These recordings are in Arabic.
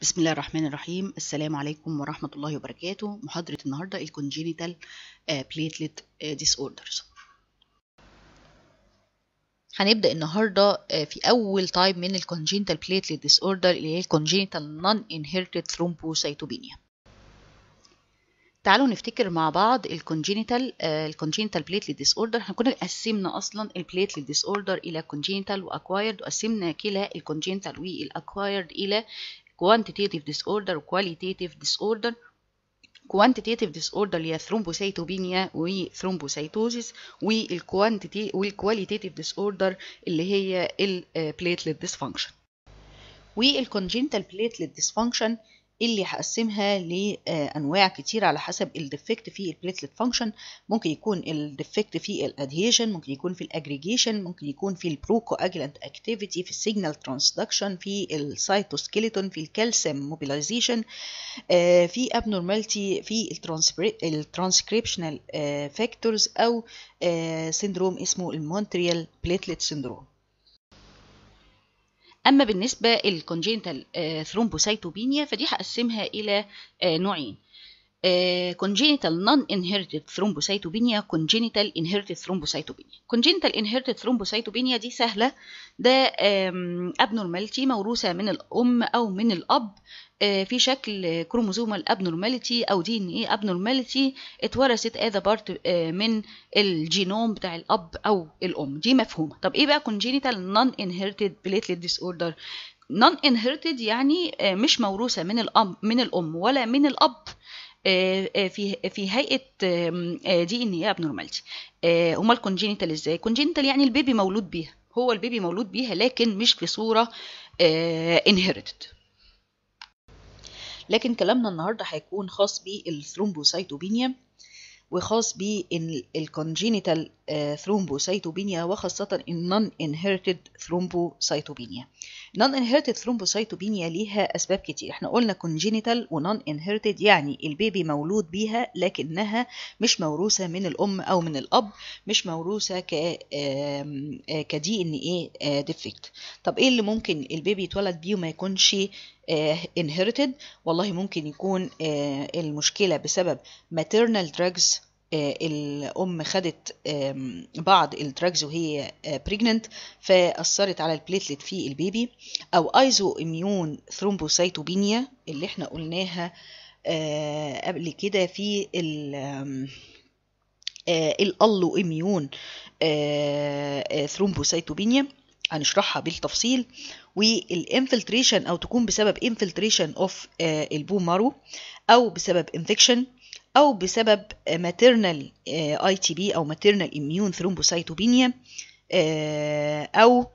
بسم الله الرحمن الرحيم. السلام عليكم ورحمة الله وبركاته. محاضرة النهاردة الكونجينيتال بليتلت ديسوردرز. هنبدأ النهاردة في أول تايب من الكونجينيتال بليتلت ديسوردر اللي هي الكونجينيتال نون انهيرتد ثرومبوسايتوبينيا. تعالوا نفتكر مع بعض الكونجينيتال بليتلت ديسوردر. احنا كنا قسمنا اصلا البليتلت ديسوردر الى كونجينيتال واكوايرد، وقسمنا كلا الكونجينيتال والاكوايرد الى quantitative disorder و qualitative disorder. quantitative disorder اللي هي ثرومبوسايتوبينيا وثرومبوسايتوزيس، والqualitative disorder اللي هي البليتلت ديسفانكشن. والcongenital platelet dysfunction اللي هقسمها لانواع كتير على حسب الديفكت في البليتلت فانكشن. ممكن يكون الديفكت في الادهيشن، ممكن يكون في الاجريجيشن، ممكن يكون في البروكواجلانت اكتيفيتي، في السيجنال ترانسدكشن، في السيتوسكيلتون، في الكالسيوم موبيلايزيشن، في abnormality في الترانسكريبشنال فاكتورز، او سيندروم اسمه المونتريال بليتلت سيندروم. اما بالنسبه للكونجينيتال ثرومبوسايتوبينيا فدي هقسمها الى نوعين: congenital non-inherited thrombocytopenia، congenital inherited thrombocytopenia. congenital inherited thrombocytopenia دي سهلة، ده abnormality موروثة من الأم أو من الأب في شكل كروموزومال abnormality أو DNA abnormality اتورثت as a part من الجينوم بتاع الأب أو الأم. دي مفهومة. طب إيه بقى congenital non-inherited platelet disorder؟ non-inherited يعني مش موروثة من الأم ولا من الأب في هيئه دي ان ايه ابنورماليتي. امال كونجينيتال ازاي؟ كونجينيتال يعني البيبي مولود بيها، هو البيبي مولود بيها لكن مش في صوره انهيرتد. لكن كلامنا النهارده هيكون خاص بالثرومبوسايتوبينيا وخاص بالكونجينيتال ثرومبوسايتوبينيا، وخاصة النون انهيرتد ثرومبوسايتوبينيا. نون انهيرتد ثرومبوسايتوبينيا ليها أسباب كتير. احنا قلنا كونجينيتال ونون انهيرتد يعني البيبي مولود بيها لكنها مش موروثة من الأم أو من الأب، مش موروثة كدي ان ايه ديفكت. طب ايه اللي ممكن البيبي يتولد بيه وما يكونش inherited؟ والله ممكن يكون المشكلة بسبب maternal drugs. الأم خدت بعض الدراجز وهي pregnant فأثرت على البليتلت في البيبي، أو ايزو اميون ثرومبوسايتوبينيا اللي احنا قلناها قبل كده في الالو اميون ثرومبوسايتوبينيا، هنشرحها بالتفصيل. والانفلتريشن او تكون بسبب انفلتريشن اوف البون مارو، او بسبب انفكشن، او بسبب ماتيرنال اي تي بي او ماتيرنال اميون ثرومبوسايتوبينيا، او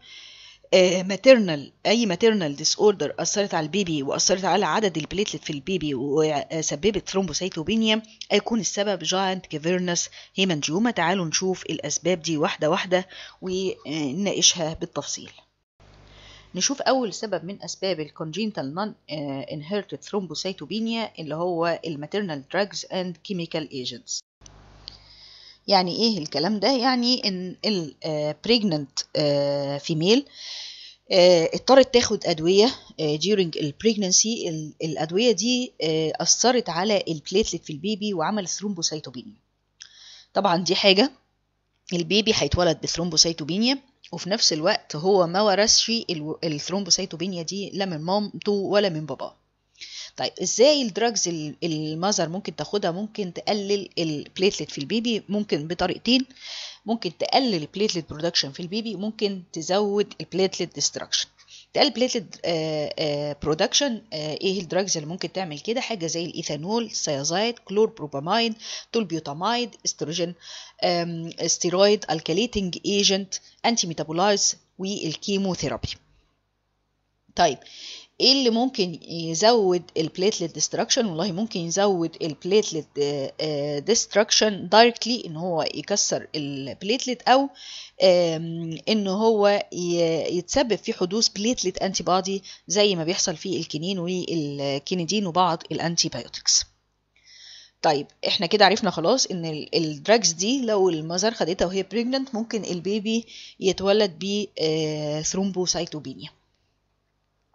اي ماتيرنال ديس اوردر اثرت على البيبي واثرت على عدد البليتلت في البيبي وسببت ثرومبوسايتوبينيا، هيكون السبب جاينت كافيرنس هيمانجيوما. تعالوا نشوف الاسباب دي واحده واحده ونناقشها بالتفصيل. نشوف اول سبب من اسباب الكونجينيتال نون انهيرتد ثرومبوسايتوبينيا اللي هو الماتيرنال دراجز اند كيميكال ايجنتس. يعني ايه الكلام ده؟ يعني ان البريجننت فيميل اضطرت تاخد ادويه during البريجننسي. الادويه دي اثرت على البليتلت في البيبي وعملت ثرومبوسايتوبينيا. طبعا دي حاجه البيبي هيتولد بثرومبوسايتوبينيا، وفي نفس الوقت هو ما ورثش الثرومبوسايتوبينيا دي لا من مامته ولا من باباه. طيب ازاي الدراجز المذر ممكن تاخدها ممكن تقلل البليتلت في البيبي؟ ممكن بطريقتين. ممكن تقلل البليتلت برودكشن في البيبي، ممكن تزود البليتلت ديستراكشن. تقلل بليتلت برودكشن، ايه الدراجز اللي ممكن تعمل كده؟ حاجه زي الايثانول، سيازايد، كلوربروبامايد، تولبيوتامايد، استروجين، ستيرويد، الكاليتنج ايجنت، انتي ميتابولايز، والكيموثيرابي. طيب ايه اللي ممكن يزود البليتلت ديستراكشن؟ والله ممكن يزود البليتلت ديستراكشن دايركتلي ان هو يكسر البليتلت، او ان هو يتسبب في حدوث بليتلت انتي بودي زي ما بيحصل في الكينين والكينيدين وبعض الانتي بايوتكس. طيب احنا كده عرفنا خلاص ان الدراجز دي لو المذر خدتها وهي بريجننت ممكن البيبي يتولد ب ثرومبوسايتوبينيا.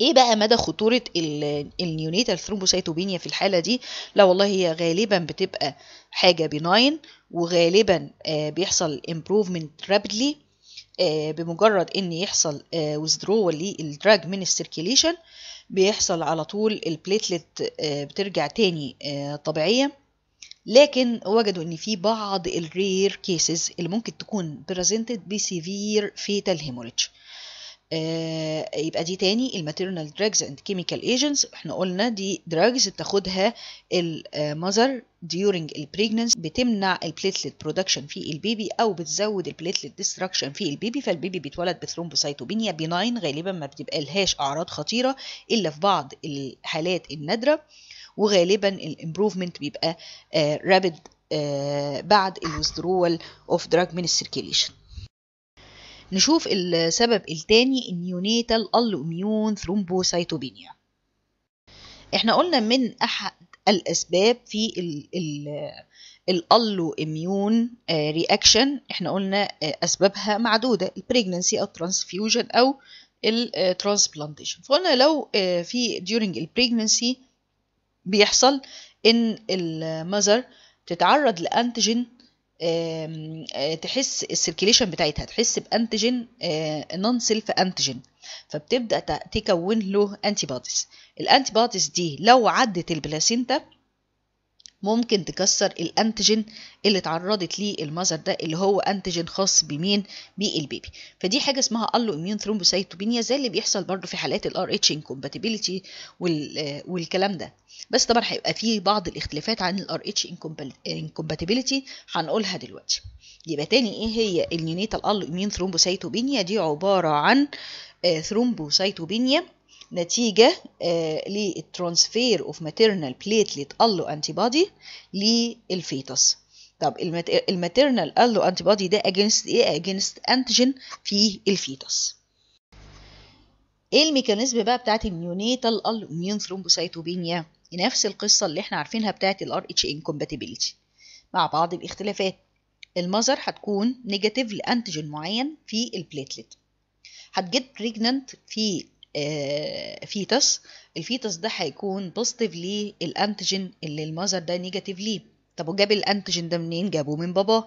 ايه بقى مدى خطورة النيونيتال ثرومبوسايتوبينيا في الحالة دي؟ لا والله هي غالبا بتبقى حاجة بناين، وغالبا بيحصل improvement rapidly بمجرد ان يحصل withdrawal للدراج من السيركيليشن، بيحصل على طول البليتلت بترجع تاني طبيعية. لكن وجدوا ان في بعض الرير كيسز اللي ممكن تكون بريزنتد بسيفير فيتال هيموريدج. يبقى دي تاني الماتيرنال دراجز اند كيميكال ايجنتس، احنا قلنا دي دراجز بتاخدها المذر during البريجننس، بتمنع البليتلت برودكشن في البيبي او بتزود البليتلت ديستراكشن في البيبي، فالبيبي بيتولد بثرومبوسايتوبينيا بناين، غالبا ما بتبقى لهاش اعراض خطيره الا في بعض الحالات النادره، وغالبا الامبروفمنت بيبقى رابid بعد الويزدرول اوف دراج من السيركيليشن. نشوف السبب الثاني النيونيتال alloimmune ثرومبوسايتوبينيا. احنا قلنا من احد الاسباب في الالوإميون رياكشن، احنا قلنا اسبابها معدوده، البريجننسي او الترانسفيوجن او الترانسبلانتيشن. فقلنا لو في during البريجننسي بيحصل ان المذر تتعرض لانتيجين، تحس السيركيليشن بتاعتها تحس بانتيجين نون سيلف انتيجين، فبتبدا تكون له انتي بوديز. الانتي بوديز دي لو عدت البلاسينتا ممكن تكسر الانتيجين اللي اتعرضت ليه المذر ده، اللي هو انتيجين خاص بمين؟ بالبيبي. فدي حاجه اسمها alloimmune ثرومبوسايتوبينيا، زي اللي بيحصل برضو في حالات الار اتش انكومباتيبيليتي والكلام ده. بس طبعا هيبقى في بعض الاختلافات عن الار اتش انكومباتيبيليتي هنقولها دلوقتي. يبقى تاني ايه هي النيونيتال alloimmune ثرومبوسايتوبينيا؟ دي عباره عن ثرومبوسايتوبينيا نتيجة للترانسفير اوف ماتيرنال بليتلت الو انتي بودي للفيتس. طب الماتيرنال الو انتي بودي ده اجينست ايه؟ اجينست انتيجين في الفيتس. ايه الميكانيزم بقى بتاعت النيونيتال alloimmune ثرومبوسايتوبينيا؟ نفس القصة اللي احنا عارفينها بتاعت الار اتش انكومباتيبيليتي مع بعض الاختلافات. المذر هتكون نيجاتيف لانتيجين معين في البليتلت، هتجيت بريجننت في فيتس، الفيتس ده هيكون بوزيتيف للانتيجين اللي المذر ده نيجاتيف ليه. طب وجاب الانتيجين ده منين؟ جابه من باباه.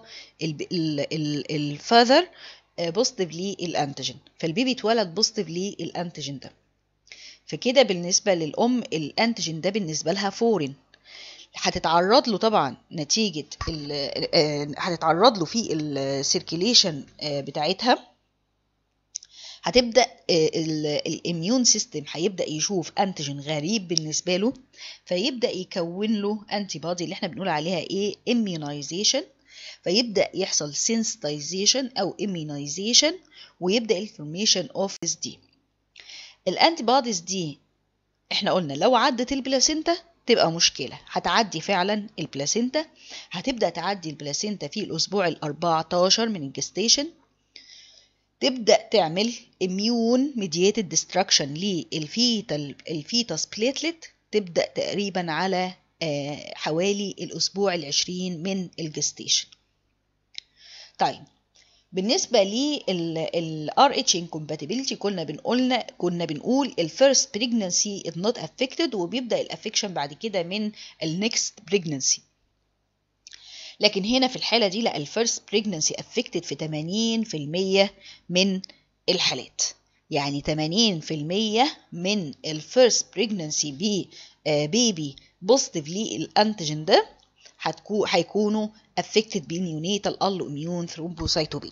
الفاذر بوزيتيف للانتيجين، فالبيبي اتولد بوزيتيف للانتيجين ده. فكده بالنسبه للام الانتيجين ده بالنسبه لها فورين، هتتعرض له طبعا نتيجه هتتعرض له في السيركيليشن بتاعتها، هتبدا الاميون سيستم هيبدا يشوف انتيجين غريب بالنسبه له، فيبدا يكون له انتي بودي اللي احنا بنقول عليها ايه؟ immunization، فيبدا يحصل sensitization او immunization، ويبدا الفورميشن اوف دي. الانتي بوديز دي احنا قلنا لو عدت البلاسينتا تبقى مشكله، هتعدي فعلا البلاسينتا، هتبدا تعدي البلاسينتا في الاسبوع ال14 من الجستيشن، تبدأ تعمل immune mediated destruction للفيتس بليتلت، تبدأ تقريبا على حوالي الأسبوع ال20 من الجستيشن. طيب بالنسبة لل RH incompatibility كنا بنقول الفيرست pregnancy is not affected، وبيبدأ الافكشن بعد كده من النكست pregnancy. لكن هنا في الحالة دي لا، الفيرست بريجننسي افكتد في 80% من الحالات، يعني 80% من الفيرست بريجننسي بيبي بوزيتيف للانتيجين ده هيكونوا افكتد بالنيونيتال alloimmune ثرومبوسايتوبينيا.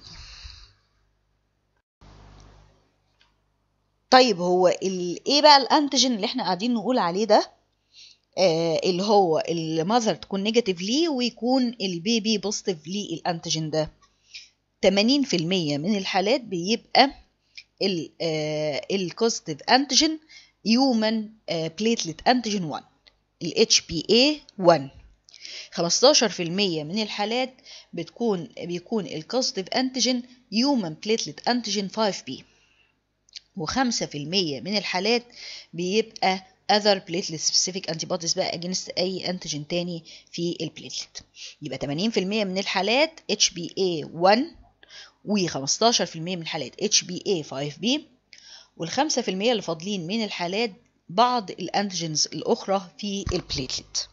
طيب هو ايه بقى الانتيجين اللي احنا قاعدين نقول عليه ده؟ اللي هو المذر تكون نيجاتيف ليه ويكون البيبي بوزيتيف للانتيجين ده. 80% من الحالات بيبقى الكوزيتيف انتيجين هيومن بليتلت انتيجين 1 ال HBA1. 15% من الحالات بيكون الكوزيتيف انتيجين هيومن بليتلت انتيجين 5B، و5% من الحالات بيبقى other platelet specific antibodies بقى against أي أنتيجين تاني في البليتلت. يبقى 80% من الحالات HBA1، و15% من الحالات HBA5B، وال5% اللي فاضلين من الحالات بعض الانتيجينز الاخرى في البليتلت.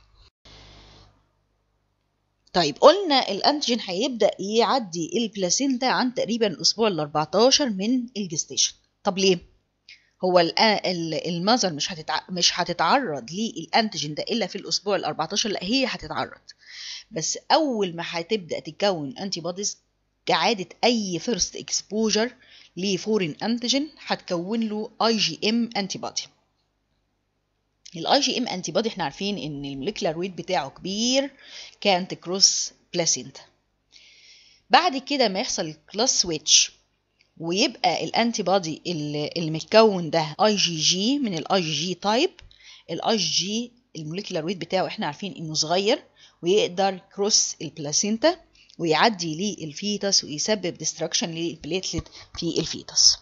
طيب قلنا الانتيجين هيبدا يعدي البلاسينتا عن تقريبا الاسبوع ال 14 من الجستيشن. طب ليه؟ هو المذر مش هتتعرض للانتيجين ده الا في الاسبوع ال 14؟ لا، هي هتتعرض، بس اول ما هتبدا تتكون انتي بوديز كعاده اي فيرست اكسبوجر لفورين انتيجين هتكون له اي جي ام انتي بودي. الاي جي ام انتي بودي احنا عارفين ان الموليكولار ويت بتاعه كبير، كانت كروس بلاسينتا. بعد كده ما يحصل الكلاس سويتش ويبقى الانتي بودي اللي متكون ده اي جي جي من الاي جي جي تايب. الاي جي جي الموليكولار ويت بتاعه احنا عارفين انه صغير ويقدر كروس البلاسينتا ويعدي للفيتس ويسبب ديستراكشن للبليتلت في الفيتس.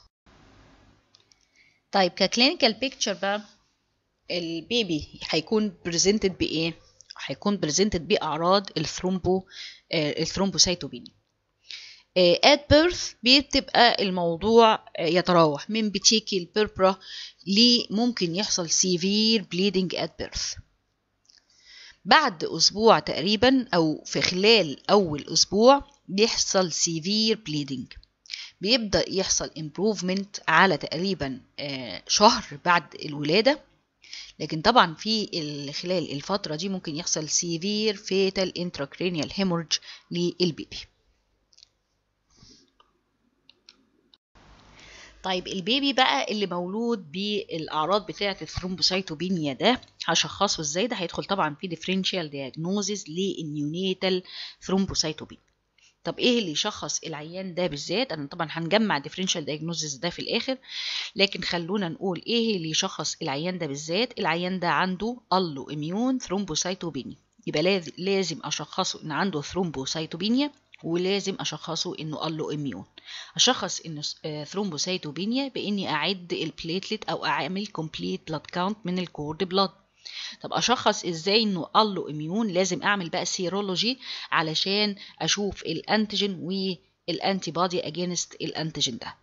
طيب ككلينيكال بيكتشر بقى، البيبي هيكون بريزنتد بايه؟ هيكون بريزنتد باعراض الثرومبوسايتوبينيا. at birth بتبقى الموضوع يتراوح من بتيكي البربرا ممكن يحصل severe bleeding at birth. بعد أسبوع تقريبا أو في خلال أول أسبوع بيحصل severe bleeding، بيبدأ يحصل improvement على تقريبا شهر بعد الولادة، لكن طبعا في خلال الفترة دي ممكن يحصل severe fatal intracranial hemorrhage للبيبي. طيب البيبي بقى اللي مولود بالأعراض بتاعة الثرومبوسايتوبينيا ده هشخصه ازاي؟ ده هيدخل طبعا في differential diagnosis للنيونيتال ثرومبوسايتوبينيا. طب ايه اللي يشخص العيان ده بالذات؟ انا طبعا هنجمع differential diagnosis ده في الاخر، لكن خلونا نقول ايه اللي يشخص العيان ده بالذات. العيان ده عنده allo immune ثرومبوسايتوبينيا، يبقى لازم اشخصه ان عنده ثرومبوسايتوبينيا، ولازم اشخصه انه الو اميون. اشخص انه ثرومبوسايتوبينيا باني اعد البليتلت او اعمل كومبليت بلاد كاونت من الكورد بلاد. طب اشخص ازاي انه الو اميون؟ لازم اعمل بقى سيرولوجي علشان اشوف الانتيجين والانتي بودي اجينست الانتيجين ده.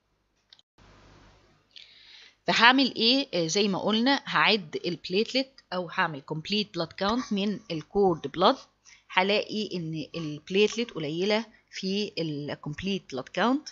فهعمل ايه؟ زي ما قلنا هعد البليتلت او هعمل كومبليت بلاد كاونت من الكورد بلاد، هلاقي ان البليتلت قليله في الكومبليت بلاد كاونت.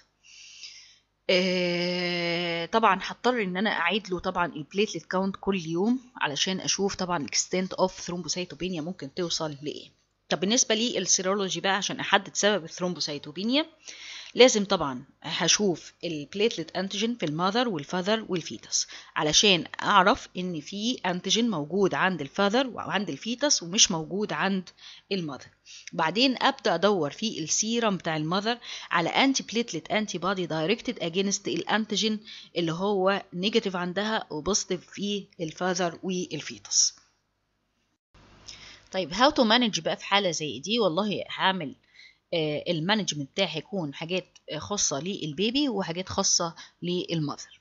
طبعا هضطر ان انا اعيد له طبعا البليتلت كاونت كل يوم علشان اشوف طبعا الاكستنت اوف ثرومبوسايتوبينيا ممكن توصل لايه. طب بالنسبه للسيرولوجي بقى عشان احدد سبب الثرومبوسايتوبينيا، لازم طبعا هشوف البليتلت انتيجين في المذر والفاذر والفيتس علشان اعرف ان في انتيجين موجود عند الفاذر وعند الفيتس ومش موجود عند المذر. بعدين ابدا ادور في السيرم بتاع المذر على انتي بليتلت انتي بودي دايركتد اجينست الانتيجين اللي هو نيجاتيف عندها وبوزيتيف في الفاذر والفيتس. طيب هاو تو مانج بقى في حاله زي دي؟ والله هعمل المانجمنت بتاعي هيكون حاجات خاصة للبيبي وحاجات خاصة للمذر.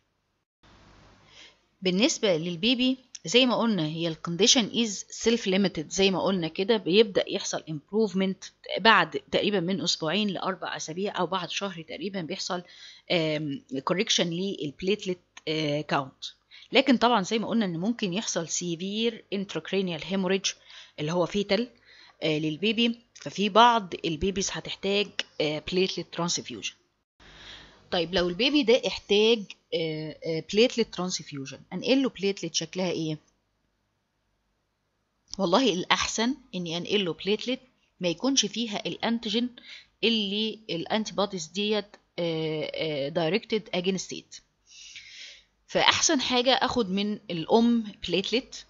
بالنسبة للبيبي زي ما قلنا هي الكونديشن از سيلف ليميتد، زي ما قلنا كده بيبدأ يحصل امبروفمنت بعد تقريبا من اسبوعين ل4 اسابيع او بعد شهر تقريبا بيحصل كوريكشن للبليتلت كاونت. لكن طبعا زي ما قلنا ان ممكن يحصل سيفير intracranial hemorrhage اللي هو فيتال للبيبي، ففي بعض البيبيز هتحتاج بليتلت ترانسفيوجن. طيب لو البيبي ده احتاج بليتلت ترانسفيوجن انقل له بليتلت شكلها ايه؟ والله الاحسن اني انقل له بليتلت ما يكونش فيها الانتيجين اللي الانتي بوديز ديت دايركتد اجينست ات. فاحسن حاجه اخد من الام بليتلت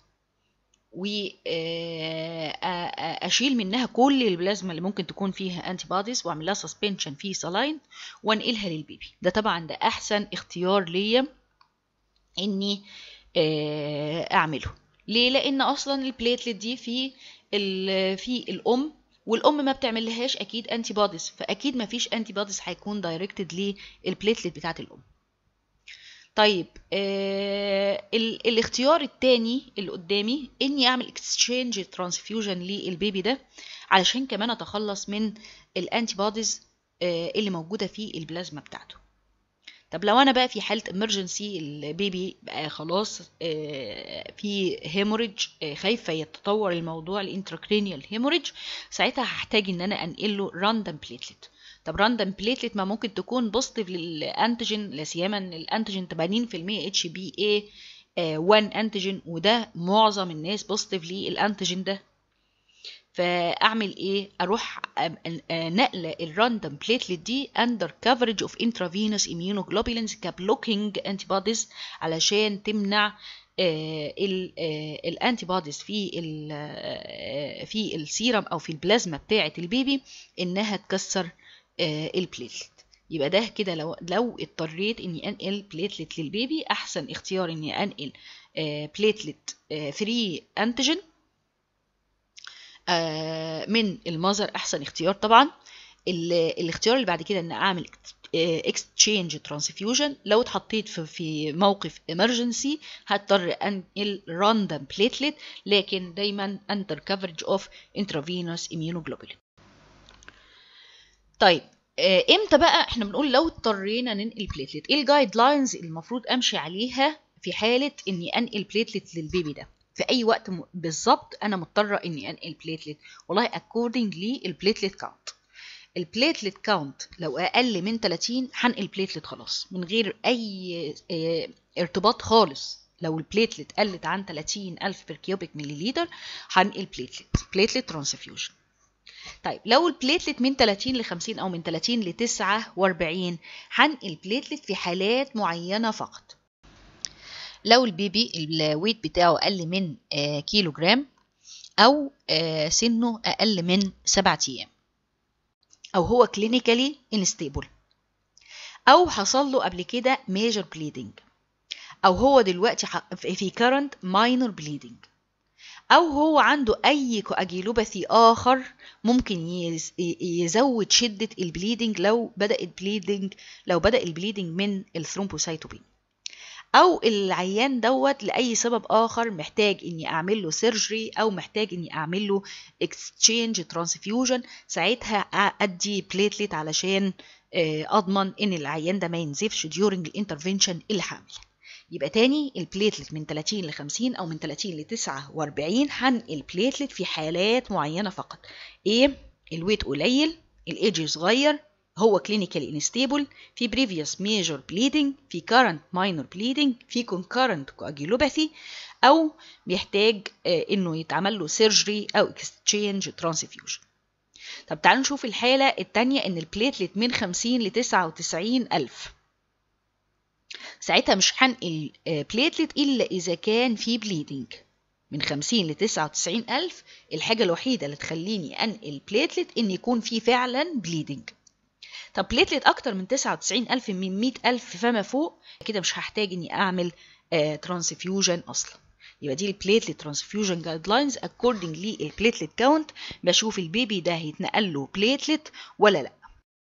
واشيل منها كل البلازما اللي ممكن تكون فيها انتي بوديز واعمل لها سسبنشن في سلاين وانقلها للبيبي. ده طبعا ده احسن اختيار ليا اني اعمله. ليه؟ لان اصلا البليتلت دي في الام، والام ما بتعملهاش اكيد انتي بوديز، فاكيد ما فيش انتي بوديز هيكون دايركتد للبليتلت بتاعت الام. طيب الاختيار التاني اللي قدامي اني اعمل اكسشينج ترانسفيوجن للبيبي ده علشان كمان اتخلص من الانتي بوديز اللي موجوده في البلازما بتاعته. طب لو انا بقى في حاله امرجنسي، البيبي بقى خلاص في هيموريج، خايفه يتطور الموضوع لانتراكرينيال هيموريج، ساعتها هحتاج ان انا انقل له راندوم بليتلت. طب راندوم بليتلت ما ممكن تكون بوزيتيف للانتيجين، لا سيما ان الانتيجين 80% اتش بي اي 1 انتيجين، وده معظم الناس بوزيتيف للانتيجين ده. فاعمل ايه؟ اروح نقل الراندوم بليتلت دي اندر كفرج اوف انترافينوس immunoglobulins كبلوكينج انتي بوديز، علشان تمنع الانتي بوديز في السيرم او في البلازما بتاعه البيبي انها تكسر البليتلت. يبقى ده كده لو اضطريت اني انقل بليتلت للبيبي، احسن اختيار اني انقل بليتلت فري انتيجين من المذر، احسن اختيار طبعا. الاختيار اللي بعد كده ان اعمل اكستشينج ترانسفيوجن. لو اتحطيت في موقف امرجنسي هضطر انقل راندوم بليتلت، لكن دايما اندر كفرج اوف انترافينوس immunoglobulin. طيب امتى بقى احنا بنقول لو اضطرينا ننقل بليتلت؟ ايه الجايد لاينز المفروض امشي عليها في حاله اني انقل بليتلت للبيبي ده؟ في اي وقت بالظبط انا مضطره اني انقل بليتلت؟ والله according للبليتلت كاونت. البليتلت كاونت لو اقل من 30 هنقل بليتلت خلاص من غير اي ارتباط خالص. لو البليتلت قلت عن 30,000 بير كيوبيك مليليتر هنقل بليتلت ترانسفيوجن. طيب لو البليتلت من 30 ل 50 او من 30 ل 49 هنقل بليتلت في حالات معينه فقط. لو البيبي الويت بتاعه اقل من كيلو جرام، او سنه اقل من 7 ايام، او هو كلينيكالي انستيبل، او حصل له قبل كده ميجر بليدنج، او هو دلوقتي في كارنت ماينور بليدنج، او هو عنده اي كواجيلوباثي اخر ممكن يزود شدة البليدنج لو بدأ البليدنج من الثرومبوسايتوبين، او العيان دوت لاي سبب اخر محتاج اني اعمل له سيرجري او محتاج اني اعمل له اكستشينج ترانسفيوجن، ساعتها ادي بليتلت علشان اضمن ان العيان ده ما ينزفش ديورنج الانترفنشن اللي هعمل. يبقى تاني البليتلت من 30 ل 50 او من 30 ل 49 هنقل بليتلت في حالات معينه فقط. ايه؟ الويت قليل، الايدج صغير، هو كلينيكالي انستيبل، في بريفيوس ميجر بليدنج، في كارنت ماينور بليدنج، في كونكارنت كواجيلوباثي، او بيحتاج انه يتعمل له سيرجري او اكستشينج ترانسفيوجن. طب تعالوا نشوف الحاله الثانيه، ان البليتلت من 50 ل 99 الف. ساعتها مش هنقل بليتلت الا اذا كان في بليدنج. من 50 ل 99 الف الحاجه الوحيده اللي تخليني انقل بليتلت ان يكون في فعلا بليدنج. طب بليتلت اكتر من 99,000 من 100,000 فما فوق كده مش هحتاج اني اعمل ترانسفيوجن اصلا. يبقى دي البليتلت ترانسفيوجن جايد لاينز اكوردنج للبليتلت كاونت، بشوف البيبي ده هيتنقل له بليتلت ولا لا.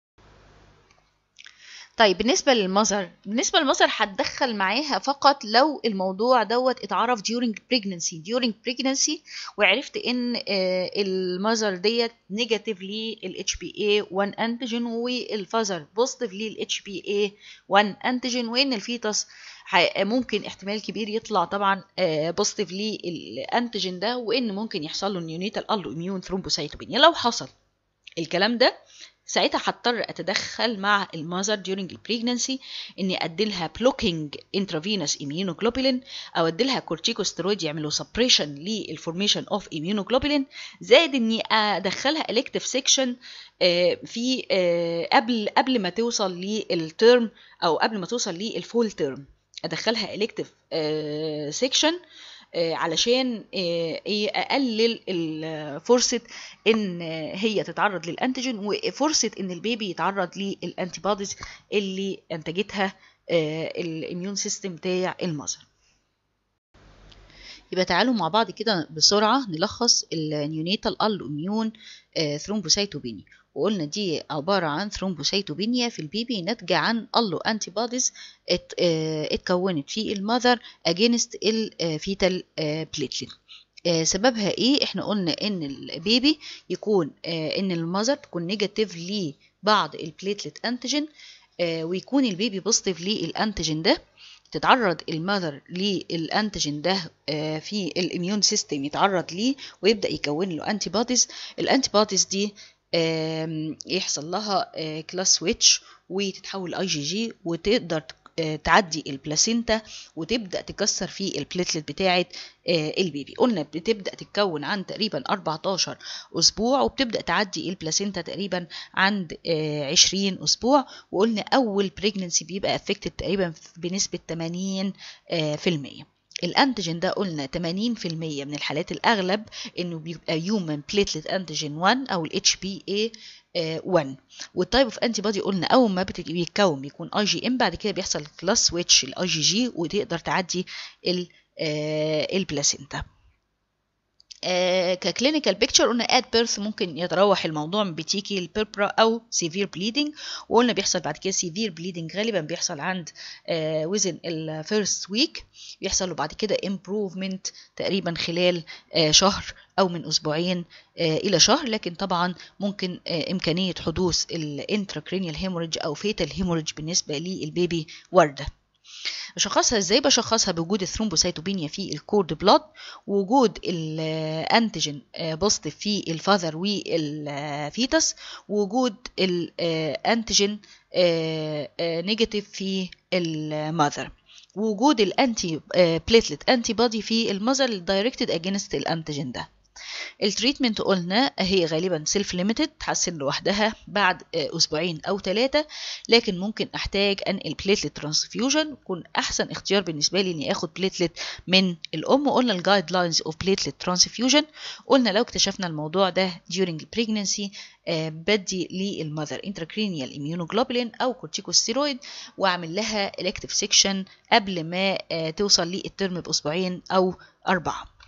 طيب بالنسبة للمذر هتدخل معاها فقط لو الموضوع دوت اتعرف during pregnancy وعرفت ان المذر ديت نيجاتيف لل HbA1 انتيجين والفازر بوزيتيف لل HbA1 انتيجين، وان الفيتس ممكن احتمال كبير يطلع طبعا بوزيتيف للانتيجين ده، وان ممكن يحصل له نيونيتال الو اميون ثرومبوسايتوبينيا. لو حصل الكلام ده ساعتها هضطر اتدخل مع المذر during البريجنانسي اني اديلها بلوكينج انترافينوس immunoglobulin، او اديلها كورتيكوستيرويد يعملوا سبريشن للفورميشن اوف immunoglobulin، زائد اني ادخلها الكتيف سيكشن في قبل ما توصل للترم او قبل ما توصل للفول ترم، ادخلها الكتيف سيكشن علشان اقلل فرصه ان هي تتعرض للانتيجين وفرصه ان البيبي يتعرض للانتي بوديز اللي انتجتها الاميون سيستم بتاع المذر. يبقى تعالوا مع بعض كده بسرعه نلخص النيونيتال الو اميون ثرومبوسايتوبينيا. وقلنا دي عبارة عن ثرومبوسايتوبينيا في البيبي ناتجة عن الو انتي بوديز اتكونت في المذر اجينست الفيتال بليتلين. سببها ايه؟ احنا قلنا ان البيبي يكون ان المذر تكون نيجاتيف لبعض البليتلت انتيجين ويكون البيبي بوزيتيف للانتيجين ده، تتعرض المذر للانتيجين ده في الاميون سيستم يتعرض ليه ويبدا يكون له انتي بوديز. الانتي بوديز دي يحصل لها كلاس سويتش وتتحول اي جي جي، وتقدر تعدي البلاسينتا وتبدا تكسر في البليتلت بتاعه البيبي. قلنا بتبدا تتكون عن تقريبا 14 اسبوع، وبتبدا تعدي البلاسينتا تقريبا عند 20 اسبوع. وقلنا اول بريجننسي بيبقى افكتد تقريبا بنسبه 80%. الانتيجين ده قلنا 80% من الحالات الاغلب انه بيبقى هيومن بليتلت انتيجين 1 او الاتش بي اي 1. والتايب اوف انتي بودي قلنا اول ما بيتكون بيكون اي جي ام، بعد كده بيحصل كلاس سويتش الاي جي جي وتقدر تعدي البلاسينتا. ككلينيكال بيكتشر قلنا ات بيرث ممكن يتراوح الموضوع من بتيكي البيربرا او سيفير بليدنج، وقلنا بيحصل بعد كده سيفير بليدنج غالبا بيحصل عند وزن الفيرست ويك، بيحصل له بعد كده امبروفمنت تقريبا خلال شهر او من اسبوعين الى شهر. لكن طبعا ممكن امكانيه حدوث الانتراكرينيال هيموريدج او فيتال هيموريدج بالنسبه للبيبي وارده. بشخصها ازاي؟ بشخصها بوجود الثرومبوسيتوبينيا في الكورد بلاد، وجود الانتيجين بوزيتيف في الفاذر والفيتس، وجود الانتيجين نيجاتيف في المذر، وجود الانتي بليتلت انتي بودي في المذر دايركتد اجينست الانتيجين ده. التريتمنت قلنا هي غالبا سيلف ليميتد، تحسن لوحدها بعد اسبوعين او 3، لكن ممكن احتاج انقل بليتلت ترانسفيوجن. يكون احسن اختيار بالنسبه لي اني اخد بليتلت من الام. قلنا الجايد لاينز اوف بليتلت ترانسفيوجن، قلنا لو اكتشفنا الموضوع ده during pregnancy بدي للمذر intracranial immunoglobulin او كورتيكوستيرويد، واعمل لها elective section قبل ما توصل للترم باسبوعين او 4.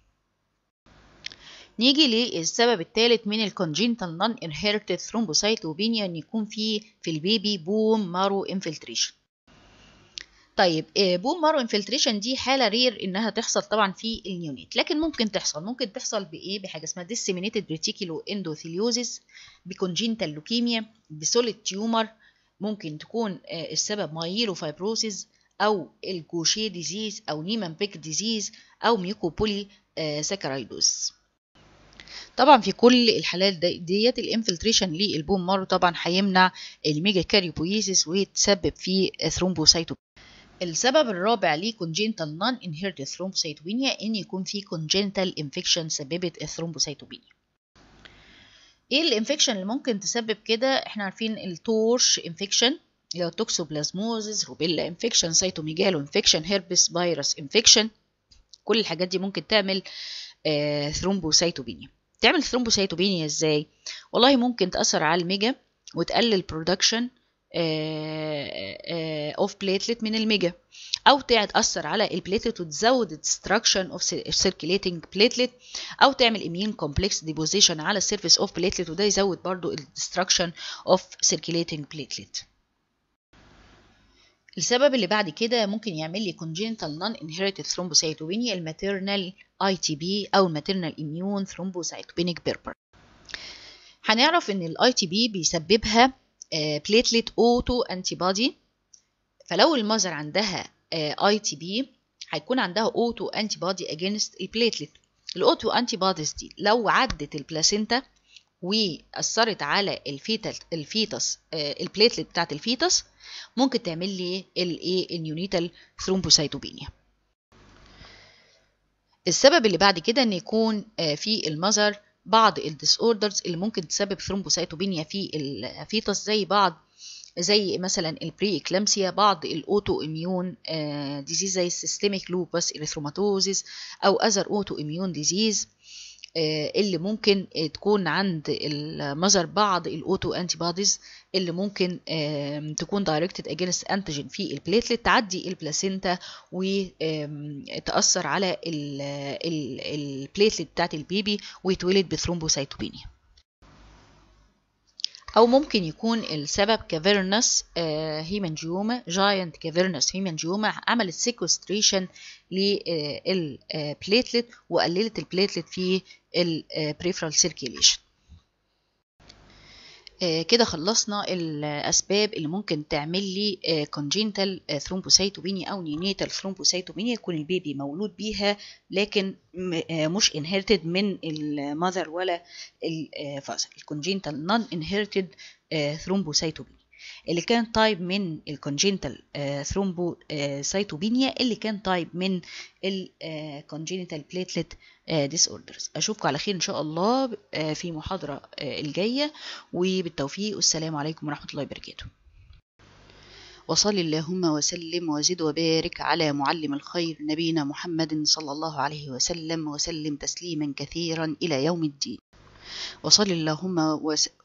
نيجي للسبب الثالث من الكونجنتال نون انهيرتد ثرومبوسايتوبينيا، ان يكون في البيبي بوم مارو انفلتريشن. طيب بوم مارو انفلتريشن دي حاله رير انها تحصل طبعا في النيونيت، لكن ممكن تحصل بايه؟ بحاجه اسمها ديسيمينيتد ريتيكولو اندوثيليوزيس، بكونجنتال لوكيميا، بسوليد تيومر. ممكن تكون السبب مايلو فايبروسيس او الجوشيه ديزيز او نيمان بيك ديزيز او ميوكوبولي ساكرايدوس. طبعا في كل الحالات ديت الانفلتريشن للبون مارو طبعا هيمنع الميجا كاريوبويسيس ويتسبب في ثرومبوسايتوبينيا. السبب الرابع لكونجنتال نون انهيرتد ثرومبوسايتوبينيا ان يكون في كونجنتال انفكشن سببت الثرومبوسايتوبينيا. ايه الانفكشن اللي ممكن تسبب كده؟ احنا عارفين التورش انفكشن، اللي هو توكسوبلازموزيس، روبيلا انفكشن، سايتوميجالو انفكشن، هيربس فيروس انفكشن. كل الحاجات دي ممكن تعمل ثرومبوسايتوبينيا. تعمل ثرومبوسايتوبينيا ازاي؟ والله ممكن تأثر على الميجا وتقلل برودكشن اوف بليتلت من الميجا، او تأثر على البليتلت وتزود الدستركشن اوف سيركيليتنج بليتلت، او تعمل اميون كومبلكس ديبوزيشن على السيرفيس اوف بليتلت وده يزود برضو الدستركشن اوف سيركيليتنج بليتلت. السبب اللي بعد كده ممكن يعمل لي congenital non-inherited thrombocytopenia الماتيرنال ITB أو الماتيرنال immune thrombocytopenic purpura. هنعرف إن ال ITB بيسببها platelet auto antibody، فلو المذر عندها ITB هيكون عندها auto antibody against البليتلت. الأوتو antibodies دي لو عدت البلاسينتا وأثرت على الفيتس البليتلت بتاعت الفيتس ممكن تعمل لي النيونيتال ثرومبوسايتوبينيا. السبب اللي بعد كده ان يكون في المذر بعض الديس اوردرز اللي ممكن تسبب ثرومبوسايتوبينيا في الفيتس، زي مثلا البري اكلامسيا، بعض الاوتو اميون ديزيز زي السيستميك لوبس اريثروماتوزيس او اذر اوتو اميون ديزيز اللي ممكن تكون عند المذر بعض الاوتو انتي بوديز اللي ممكن تكون دايركتد اجينست انتيجين في البليتلت تعدي البلاسينتا وتاثر على البليتلت بتاعت البيبي ويتولد بثرومبوسايتوبينيا. او ممكن يكون السبب كافيرنس هيمانجيوما، جاينت كافيرنس هيمانجيوما عملت سيكوستريشن للبليتلت وقللت البليتلت في البريفرال سيركيليشن. كده خلصنا الأسباب اللي ممكن تعمل لي congenital thrombocytopenia أو neonatal thrombocytopenia، يكون البيبي مولود بيها لكن مش inherited من المذر ولا الفازر. الcongenital non-inherited thrombocytopenia اللي كان تايب من الكونجينيتال ثرومبوسايتوبينيا، اللي كان تايب من الكونجينيتال بليتلت ديس اوردرز. اشوفكم على خير ان شاء الله في محاضرة الجاية، وبالتوفيق، والسلام عليكم ورحمة الله وبركاته. وصل اللهم وسلم وزد وبارك على معلم الخير نبينا محمد صلى الله عليه وسلم، وسلم تسليما كثيرا إلى يوم الدين. وصل اللهم